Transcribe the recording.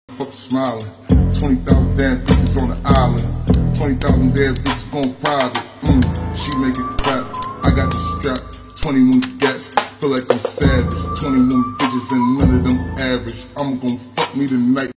fuck smiling. 20,000 damn bitches on the island. 20,000 damn bitches gon' private. She make it clap. I got the strap. 21 gats. Feel like I'm savage. 21 bitches and none of them average. I'm gon' fuck me tonight.